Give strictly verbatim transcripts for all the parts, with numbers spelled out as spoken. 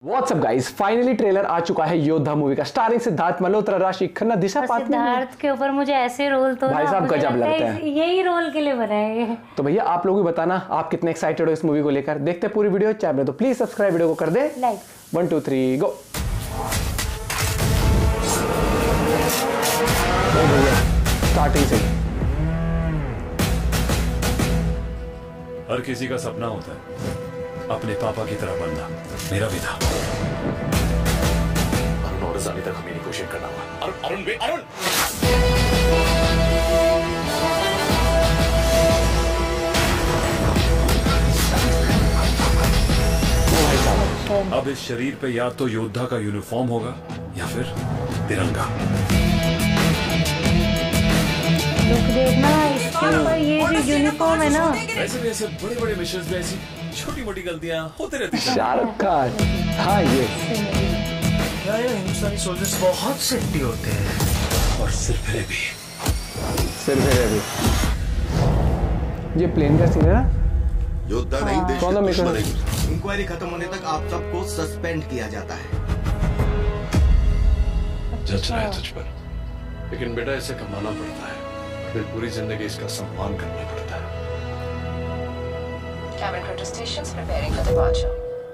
WhatsApp guys, finally trailer आ चुका है योद्धा मूवी का, स्टारिंग सिद्धार्थ मल्होत्रा, राशि खन्ना, दिशा पाटनी। सिद्धार्थ के ऊपर मुझे ऐसे रोल तो भाई साहब गजब लगता है, यही रोल के लिए बनाए गए। तो भैया आप लोग भी बताना आप कितने एक्साइटेड हो इस मूवी को लेकर। देखते हैं पूरी वीडियो, चैनल तो प्लीज सब्सक्राइब, वीडियो को कर दे like. One two three go. Starting से हर किसी का सपना होता है अपने पापा की तरह बनना, मेरा भी था। अरुण और रज़ानी तक हमें नेगोशिएट करना होगा। अरुण अरुण बे अरुण अब इस शरीर पे या तो योद्धा का यूनिफॉर्म होगा या फिर तिरंगा। लुक देखना इसके ऊपर, ये जो यूनिफॉर्म है ना, वैसे भी ऐसे बड़े बड़े मिशंस में ऐसी छोटी मोटी गलतियां होती रहती हैं। शाहरुख खान, हाँ ये यार ये हिंदुस्तानी सोल्जर्स बहुत सेफ्टी होते हैं और सिर्फ भी सिर्फ है अभी। ये प्लेन का सीन है ना, योद्धा नहीं देश कौन सा के मिशन? दुश्मन है। इंक्वायरी खत्म होने तक आप सबको सस्पेंड किया जाता है। जज रहा है तुझ पर, लेकिन बेटा इसे कमाना पड़ता है, फिर पूरी जिंदगी इसका सम्मान करना पड़ता है। Cabin crew to stations preparing for departure.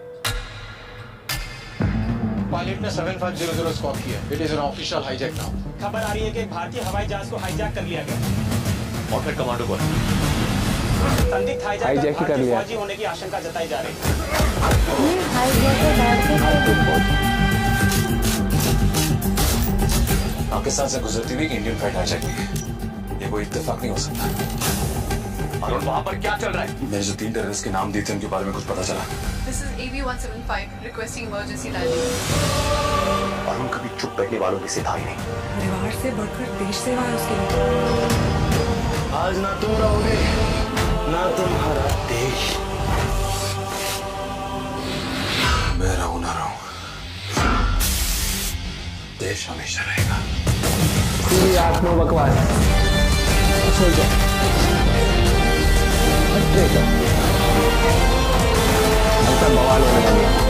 Pilot ने seven five zero zero squawk किया। It is an official hijack now. खबर आ रही है कि भारतीय हवाई जहाज को हाईजैक कर लिया गया और फिर कमांडो पर संदिग्ध हाईजैक ही कर लिया। फौजी होने की आशंका जताई जा रही है। ये हाईजैक है भारतीय। आपके साथ से गुजरती हुई इंडियन फ्लाइट हाईजैक हुई है, ये कोई इत्तेफाक नहीं हो सकता। अरुण वहाँ पर क्या चल रहा है? मैंने जो तीन टेररिस्ट के नाम दिए थे उनके बारे में कुछ पता चला? This is A V one seven five requesting emergency landing. Arun कभी चुप बैठने वालों की से था ही नहीं। परिवार से बढ़कर देश सेवा है उसके लिए। आज ना तुम रहोगे ना तुम्हारा देश। मैं रहूं ना रहूं, देश हमेशा रहेगा। पूरी आत्मा बकवास सो जा। ऐसा बवाल होने वाला है।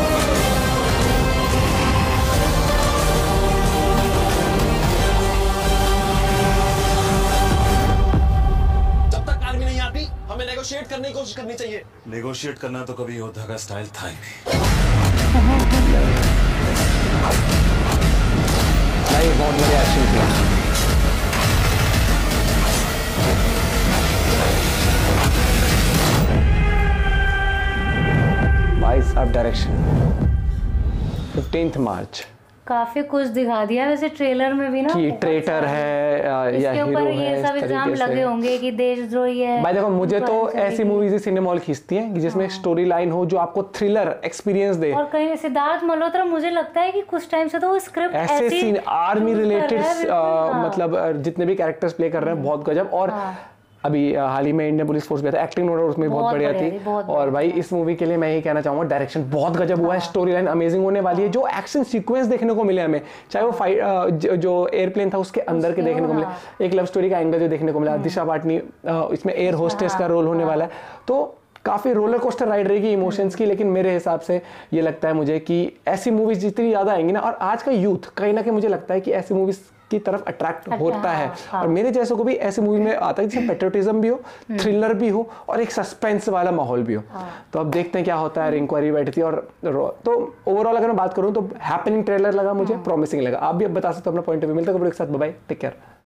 जब तक आर्मी नहीं आती हमें नेगोशिएट करने की कोशिश करनी चाहिए। नेगोशिएट करना तो कभी योद्धा का स्टाइल था ही नहीं। बहुत बढ़िया एक्शन किया भाई साहब। Direction fifteenth March. काफी कुछ दिखा दिया वैसे ट्रेलर में भी ना, कि ट्रेटर है या इसके हीरो ऊपर है, ये इस सब इल्जाम तरीके से लगे होंगे कि देशद्रोही है। भाई देखो, मुझे तो इनको ऐसी मूवीज ही सिनेमा हॉल खींचती हैं कि जिसमें स्टोरी लाइन हो, जो आपको थ्रिलर एक्सपीरियंस दे। और कहीं सिद्धार्थ मल्होत्रा मुझे लगता है कि कुछ टाइम से तो वो स्क्रिप्ट ऐसे सीन आर्मी रिलेटेड, हाँ। मतलब जितने भी कैरेक्टर्स प्ले कर रहे हैं बहुत गजब। और अभी हाल ही में इंडियन पुलिस फोर्स में था, एक्टिंग नोट उसमें बहुत बढ़िया थी। और भाई इस मूवी के लिए मैं यही कहना चाहूंगा, डायरेक्शन बहुत गजब हुआ है, स्टोरी लाइन अमेजिंग होने वाली है। जो एक्शन सीक्वेंस देखने को मिले हमें, चाहे वो फाइट जो एयरप्लेन था उसके अंदर के देखने को मिले, एक लव स्टोरी का एंगल जो देखने को मिला, दिशा पाटनी इसमें एयर होस्टेस का रोल होने वाला है, तो काफ़ी रोलर कोस्टर राइड रहेगी इमोशंस की। लेकिन मेरे हिसाब से ये लगता है मुझे कि ऐसी मूवीज जितनी ज़्यादा आएंगी ना, और आज का यूथ कहीं ना कहीं मुझे लगता है कि ऐसी मूवीज की तरफ अट्रैक्ट होता है। हाँ। और मेरे जैसों को भी ऐसी मूवी में आता है जिसमें पेट्रियोटिज्म भी हो, थ्रिलर भी हो और एक सस्पेंस वाला माहौल भी हो। हाँ। तो अब देखते हैं क्या होता है। इंक्वायरी बैठती है और तो ओवरऑल अगर मैं बात करूँ तो हैपनिंग ट्रेलर लगा मुझे, प्रॉमिसिंग लगा। आप भी अब बता सकते हो अपना पॉइंट ऑफ व्यू। मिलता है एक साथ, बाय बाय, टेक केयर।